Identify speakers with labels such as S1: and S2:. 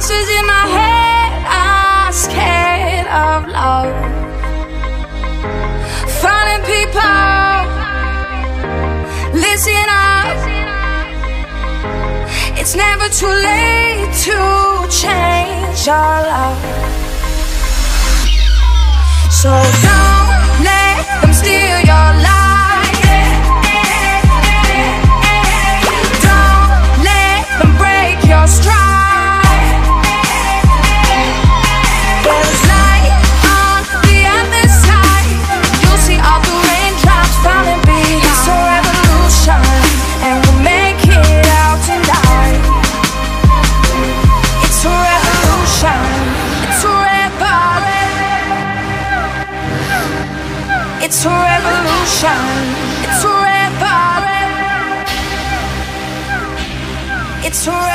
S1: Voices in my head are scared of love. Finding people, listen up. It's never too late to change your love. So don't let them steal your life. Don't let them break your stride. There's light on the other side. You'll see all the raindrops falling behind. It's a revolution, and we'll make it out tonight. It's a revolution. It's a It's a revolution. It's a revolution. It's a